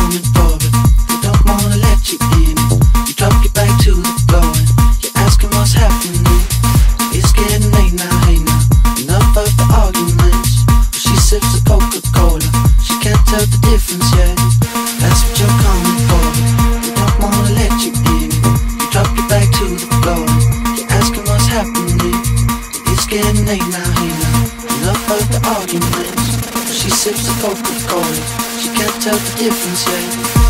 coming for it. They don't wanna let you in it. You drop your back to the floor and you're asking what's happening. It's getting late now, hey now. Enough of the arguments. Well, she sips the Coca-Cola. She can't tell the difference yet. That's what you're coming for. They don't wanna let you in it. You drop your back to the floor and you're asking what's happening. It's getting late now, hey now. Enough of the arguments. She sips the Coca-Cola. She can't tell the difference yet.